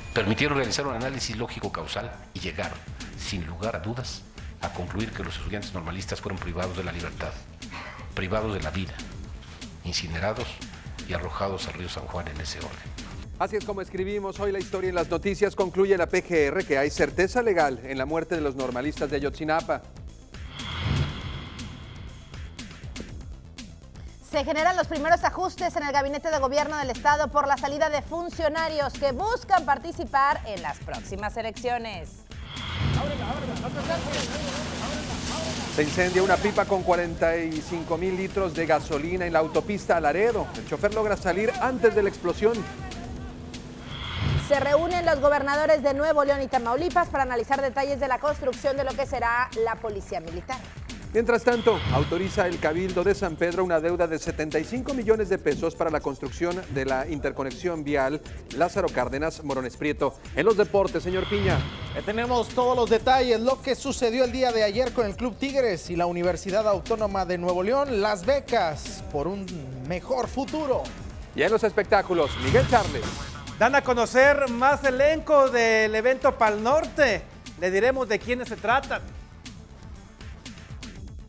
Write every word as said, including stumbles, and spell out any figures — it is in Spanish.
Permitieron realizar un análisis lógico-causal y llegaron, sin lugar a dudas, a concluir que los estudiantes normalistas fueron privados de la libertad, privados de la vida, incinerados y arrojados al río San Juan en ese orden. Así es como escribimos hoy la historia en las noticias. Concluye la P G R que hay certeza legal en la muerte de los normalistas de Ayotzinapa. Se generan los primeros ajustes en el gabinete de gobierno del estado por la salida de funcionarios que buscan participar en las próximas elecciones. Se incendia una pipa con cuarenta y cinco mil litros de gasolina en la autopista a Laredo. El chofer logra salir antes de la explosión. Se reúnen los gobernadores de Nuevo León y Tamaulipas para analizar detalles de la construcción de lo que será la policía militar. Mientras tanto, autoriza el Cabildo de San Pedro una deuda de setenta y cinco millones de pesos para la construcción de la interconexión vial Lázaro Cárdenas Morones Prieto. En los deportes, señor Piña. Ya tenemos todos los detalles, lo que sucedió el día de ayer con el Club Tigres y la Universidad Autónoma de Nuevo León, las becas por un mejor futuro. Y en los espectáculos, Miguel Charles. Dan a conocer más elenco del evento Pal Norte. Le diremos de quiénes se tratan.